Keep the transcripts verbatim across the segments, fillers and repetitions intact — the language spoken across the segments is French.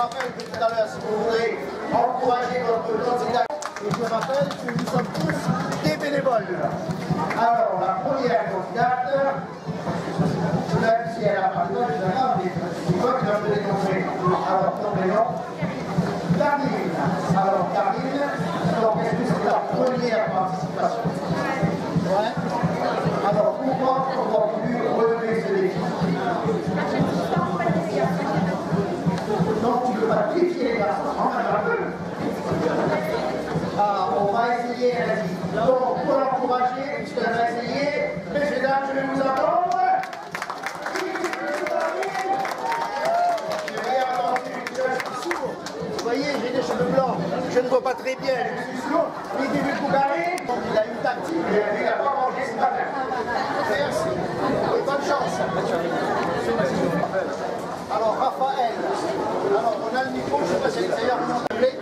rappelle que tout à l'heure, si vous voulez encourager votre candidat, et je rappelle que nous sommes tous des bénévoles. Alors, la première candidate, même si elle a pas le temps, je vais pas, mais il faut que je vais démontrer. Alors, ton prénom, Karine. Alors, Karine, donc est-ce que c'est la première participation? Ouais. Alors, pourquoi on a voulu relever ce défi? Donc, tu ne peux pas défier les garçons, on a un peu. Ah, on va essayer, elle a dit. Donc, pour l'encourager, puisqu'elle va essayer, messieurs, dames, je vais vous attendre. Vous voyez, j'ai des cheveux blancs, je ne vois pas très bien, je suis sourd, il dit du carré, donc il a une tactique, il n'a pas mangé ce matin. Merci, et bonne chance. Alors, Raphaël, alors on a le micro, je ne sais pas si c'est d'ailleurs vous m'appelez.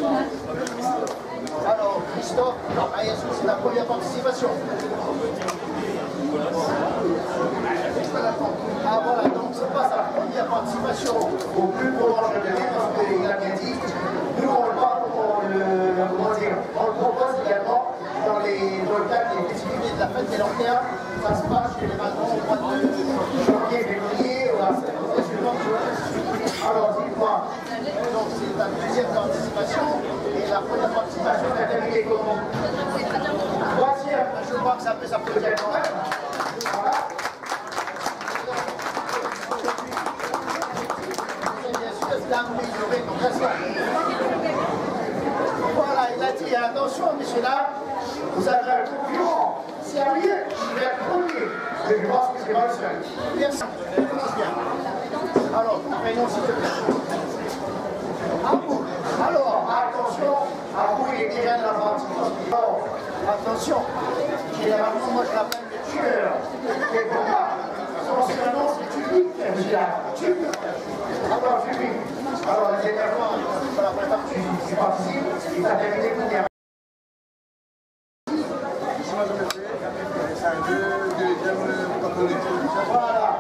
Alors, Christophe, est-ce que c'est la première participation? Ah voilà, donc c'est pas sa première participation au plus gros enjeu de l'année, parce qu'il a bien dit, nous on le parle, on le, comment dire, on le propose également dans, les, dans le cadre des festivités de la fête des lanternes. Ça se passe généralement au mois de janvier, février, ou à cette année suivante. Alors dites-moi, donc c'est la deuxième participation, et la première participation est terminée comment? Troisième, je crois que ça peut s'applaudir quand même. Voilà. Voilà, il a dit attention, messieurs dames, vous avez un concurrent sérieux, je vais être premier. Mais je pense que c'est pas le seul. Merci. Alors, ton prénom s'il te plaît. À vous. Alors, attention, à vous il est déjà de la partie. Alors, attention, généralement moi je l'appelle le tueur. Et pour moi, son surnom c'est Tubic. Tubic. Alors, Tubic. Alors, les événements, pour la première fois, tu participes, il t'a terminé combien? Voilà.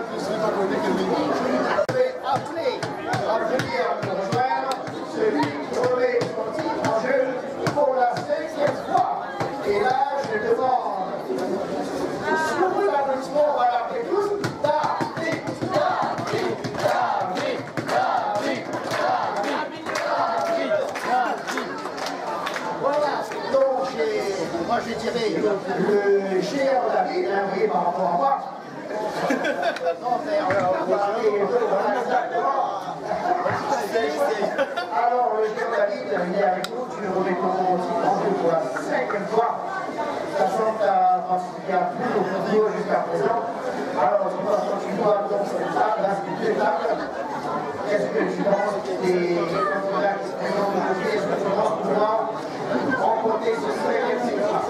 Je vais appeler, appeler à me rejoindre celui qui remet son titre en jeu pour la cinquième fois. Et là, je demande, sous l'applaudissement, on va l'appeler tous, David, David, David, David, David, David, David. Voilà, donc j'ai, moi je dirais le géant David, hein, vous voyez par rapport à moi. Non, mais on va parler alors, le géant David, il est avec nous, tu remets ton titre en jeu pour la cinquième fois, sachant que tu as participé à plus au concours jusqu'à présent. Alors, quand tu vois donc cette table, là, c'est deux tables. Qu'est-ce que tu penses des candidats qui se présentent aujourd'hui? Est-ce que tu penses pouvoir remporter ce cinquième titre?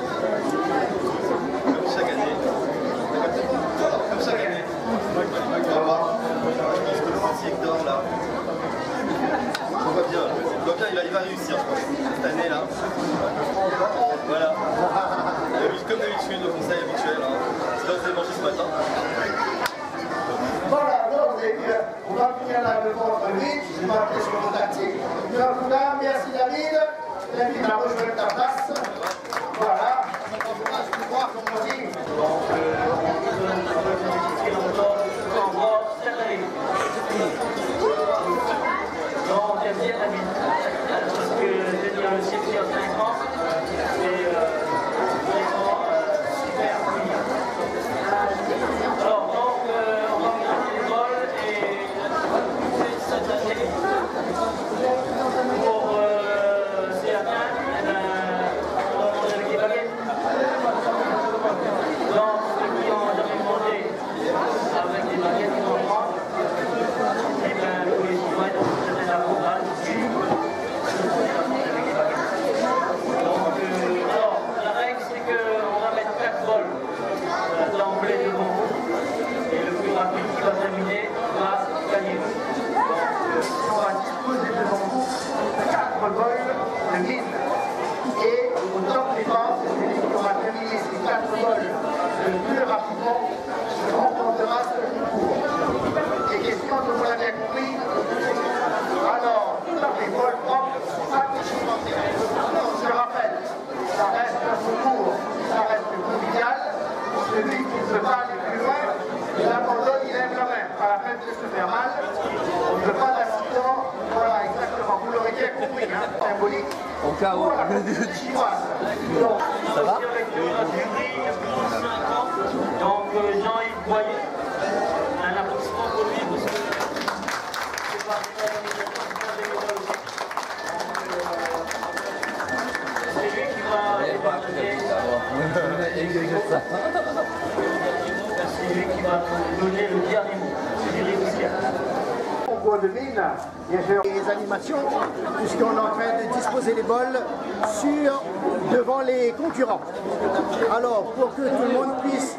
Comme chaque année. Comme chaque année. Je pense que le petit Hector, là, je vois bien, je vois bien, il va, il va réussir, je pense, cette année-là. Voilà. Comme d'habitude, le conseil habituel. Hein. C'est là que vous avez mangé ce matin. Voilà, donc vous avez vu, on va finir là le ventre vite, je vais appeler sur le tactique. Mais en tout cas, merci David. David a rejoint ta place. Voilà. Je peux voir, comme on dit. Donc, non, j'aime bien la vie. Parce que je veux dire, le chef qui a cinq ans, c'est vraiment super. Alors, donc, euh, on va regarder les vols et cette année, pour euh, C A bien, on va demander avec de se faire mal. On ne veut pas d'accident. Voilà, exactement. Vous l'aurez bien compris, hein, symbolique. Au cas où. Voilà, chinoise. Donc, ça va? Avec le jury, cinq ans. Donc Jean-Yves Boyer, un applaudissement pour lui parce que c'est pas c'est lui qui va évaluer. C'est lui qui va nous donner le dernier mot. C'est lui aussi. Concours de mine, bien sûr. Les animations, puisqu'on est en train de disposer les bols sur, devant les concurrents. Alors, pour que tout le monde puisse...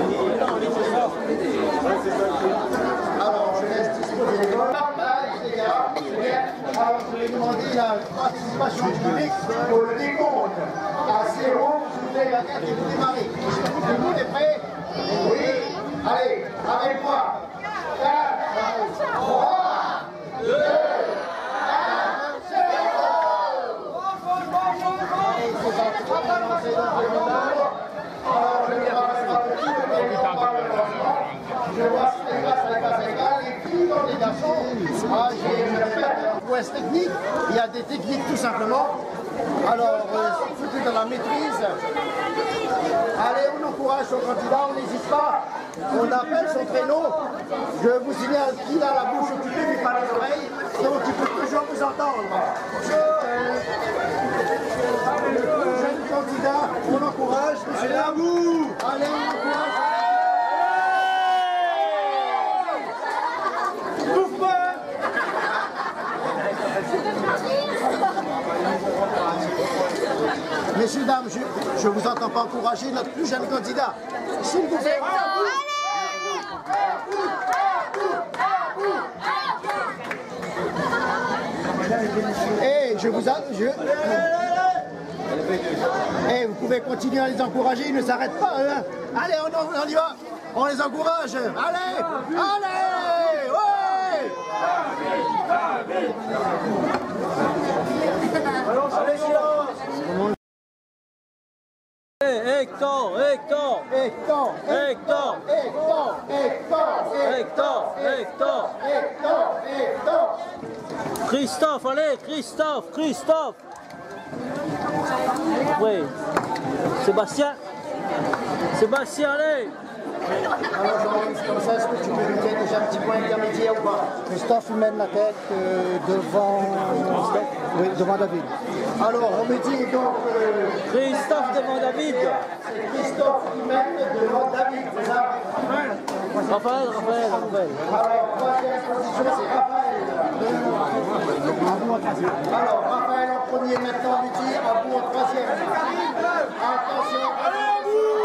Alors, je laisse disposer les bols. Les gars, alors je vais demander la participation du public pour le décompte. À zéro, vous ouvrez la carte et vous démarrez. Tout le monde est prêt? Oui. Allez, avec moi. quatre, trois, deux, un, je vois si les grâces à la classe égale, les filles dans les garçons. Ah, j'ai une prouesse technique, il y a des techniques tout simplement. Alors, euh, tout est dans la maîtrise. Allez, on encourage son candidat, on n'hésite pas. On appelle son créneau. Je vous signale qu'il a la bouche occupée mais pas les oreilles, donc il peut toujours vous entendre. Euh, le jeune candidat, on encourage. C'est à vous. Allez, on encourage. Messieurs, dames, je ne vous entends pas encourager notre plus jeune candidat. S'il vous plaît. Et je vous a... je... Et vous pouvez continuer à les encourager, ils ne s'arrêtent pas. Hein. Allez, on, on y va. On les encourage. Allez, allez, ouais. Allez, silence. Hector, Hector, Hector, Hector, Hector, Hector, Hector, Hector, Hector, Hector. Christophe, allez, Christophe, Christophe. Oui. Sébastien, Sébastien, allez. Alors Jean-Yves, comme ça, est-ce que tu peux lui dire déjà un petit point intermédiaire ou pas? Christophe mène la tête euh, devant, oui, devant David. Alors, on me dit donc... Euh, Christophe devant David. C'est Christophe qui mène devant David, c'est ça? Raphaël, Raphaël, Raphaël. Alors, troisième position, c'est Raphaël. Alors, Raphaël en premier, maintenant, on lui dit à vous en troisième. Attention, allez à vous!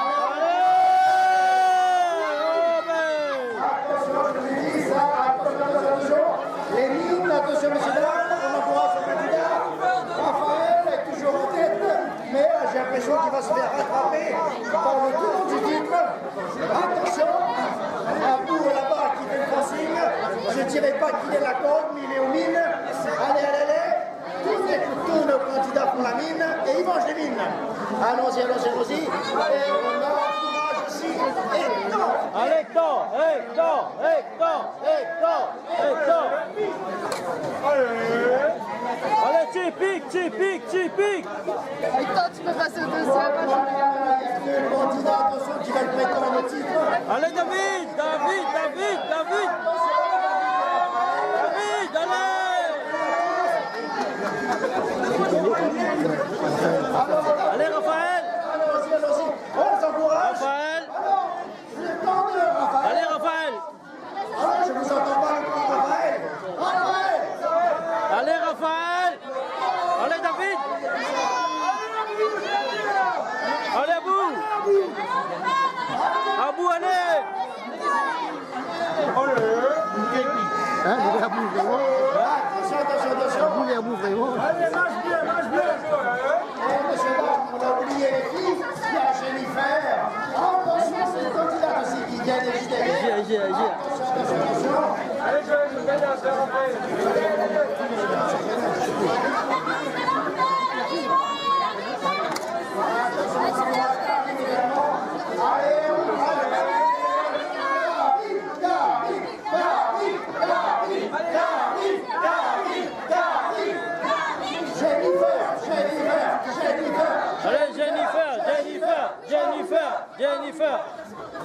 Les mines, attention messieurs dames, on encourage le candidat. Raphaël est toujours en tête, mais j'ai l'impression qu'il va se faire rattraper par le tour du titre. Attention, à vous là-bas qui fait le crossing. Je ne dirais pas qu'il est la corde, mais il est aux mines. Allez, allez, allez. Tous nos candidats pour la mine et ils mangent les mines. Allons-y, allons-y, allons-y. Et on encourage aussi. Et non. Allez, Hector, Hector, Hector, Hector, Hector. Allez, tu piques, tu piques, tu piques. Hector, tu peux passer au deuxième. Il y a deux candidats, attention, qui veulent prétendre au titre. Allez, David, David, David, David. David, allez. Allez, Raphaël. Allons-y, allons-y. On les encourage. Raphaël. Le temps de Raphaël. Allez, Raphaël. Ah, je ne vous entends pas, Raphaël. Raphaël. Allez, Raphaël. Allez, David. Allez, à bout. À bout, allez. Hein, vous voulez à bout vraiment? Attention, attention, attention. Vous voulez à bout vraiment? Allez, marche bien, marche bien. Eh, monsieur, là, on a oublié les filles. Il y a Jennifer. Attention, c'est le candidat aussi qui gagne les J D V. Agis, agis, agis. Attention, attention, attention. Allez, je vais gagner un peu, Raphaël. Allez, on va. David, David,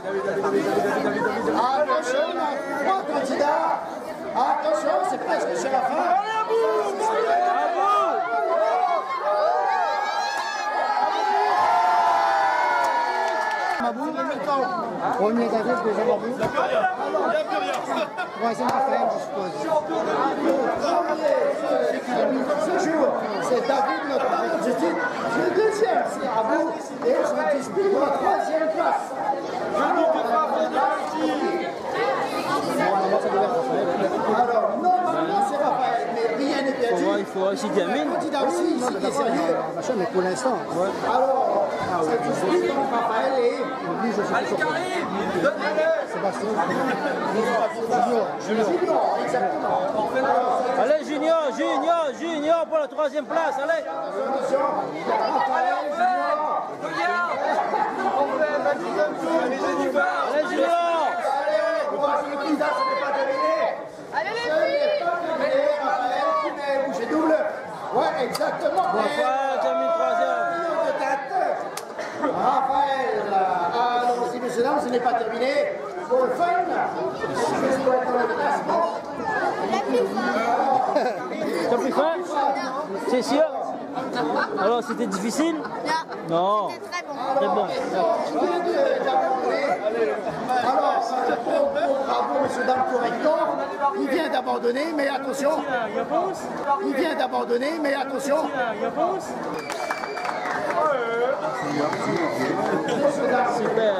Attention, on a trois candidats. Attention, c'est presque sur la fin. Mabou, premier David, deuxième Mabou. Troisième Raphaël, je suppose. Ce jour, c'est David, notre objectif. Le deuxième, c'est Abou. Et on se dispute pour la troisième place. Alors, normalement, c'est Raphaël, mais rien n'est perdu. Il faut aussi Diamine. Le candidat aussi, ici, qui est sérieux. Mais pour l'instant, ouais. Alors, c'est dispute entre Raphaël et... Lui, je sais pas. Sébastien. Junior. Junior, exactement. Allez, Junior, Junior, Junior pour la troisième place, allez. Attention, Raphaël, Junior. Allez, Junior. Allez, on va sur le candidat, ce n'est pas terminé. Allez les Ce n'est pas terminé, Raphaël qui met bouché double. Ouais, exactement. Raphaël, Diamine troisième. De tête. Raphaël, allons-y, messieurs, dames, ce n'est pas terminé. Pour le fun, juste pour être dans le classement. T'as plus faim? C'est sûr? Alors, c'était difficile? Non. C'était très bon. Très bon. Alors, pour, pour, bravo, messieurs, dames, correctement. Il vient d'abandonner, mais attention. Il vient d'abandonner, mais attention. Super.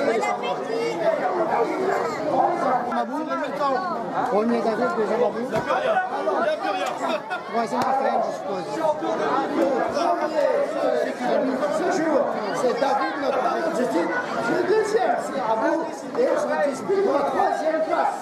Mabou, premier David, deuxième Mabou. Troisième Raphaël, je suppose. Ce jour, c'est David, notre objectif. Le deuxième, c'est Abou. Et on se dispute pour la troisième place.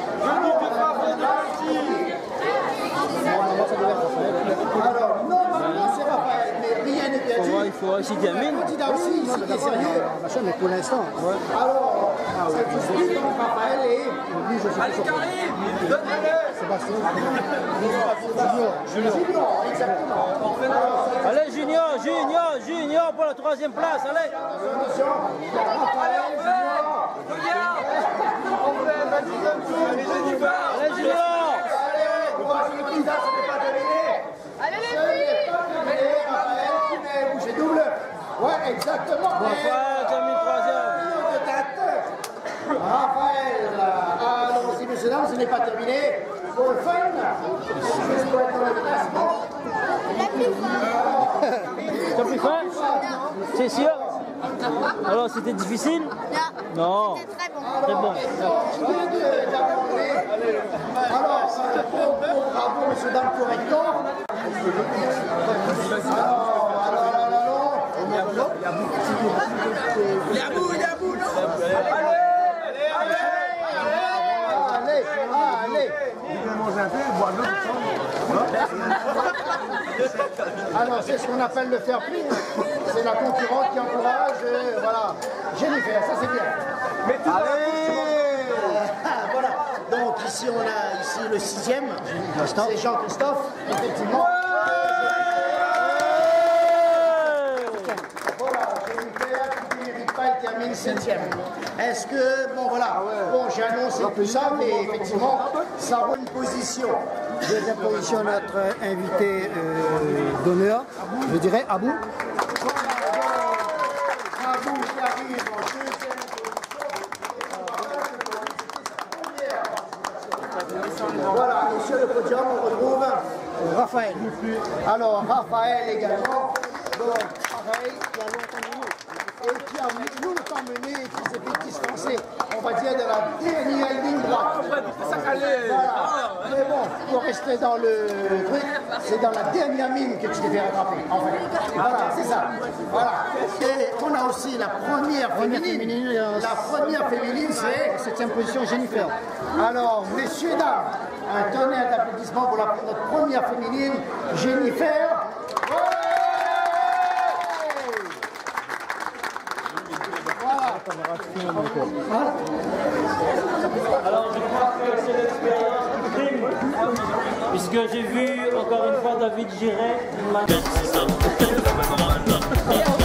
Alors, normalement, c'est Raphaël, mais rien n'est perdu. Il faut aussi Diamine. Le candidat aussi, ici, qui est sérieux. Mais pour l'instant, ouais. Alors, c'est dispute entre Raphaël et... Lui, je sais pas. Sébastien. Junior. Junior, exactement. Allez, Junior, Junior, Junior pour la troisième place, allez. Attention, Raphaël, Junior. Allez, Junior. Allez, on va sur le candidat, ce n'est pas terminé. Allez les Ce n'est pas terminé, Raphaël qui met bouché double. Ouais, exactement. Raphaël, Diamine troisième. De tête. Raphaël, allons-y, messieurs, dames, ce n'est pas terminé. Pour le fun, juste pour être dans le classement. T'as plus faim? C'est sûr? Alors, c'était difficile? Non. C'était très bon. Très bon. Il vient de- d'abandonner. Alors, pour, pour, bravo, messieurs, dames, correctement. Alors, alors, alors, alors. Allez, allez. Alors, c'est ce qu'on appelle le fair play. C'est la concurrente qui encourage, euh, voilà. Jennifer, ça c'est bien. Allez. Voilà. Donc ici, on a ici le sixième. C'est Jean-Christophe, effectivement. Voilà, Jennifer, qui ne mérite pas, il termine septième. Est-ce que, bon voilà, bon j'ai annoncé tout ça, mais effectivement, ça rend une position. Deuxième position, notre invité euh, d'honneur, je dirais Abou. Abou qui arrive en deuxième position. Voilà, et sur le podium, on retrouve Raphaël. alors Raphaël également. Donc, pareil, qui a longtemps mené. Et qui a longtemps mené et qui s'est fait distancer, on va dire, de la dernière ligne droite. Voilà. Mais bon, pour rester dans le truc, c'est dans la dernière mine que tu t'es fait rattraper, en fait. Voilà, c'est ça. Voilà. Et on a aussi la première féminine. La première féminine, c'est Septième position, Jennifer. alors, messieurs, dames, un tonnerre d'applaudissements pour la, notre première féminine, Jennifer. Ouais. Voilà. Alors, je crois que c'est l'expérience qui prime, puisque j'ai vu encore une fois David Giret.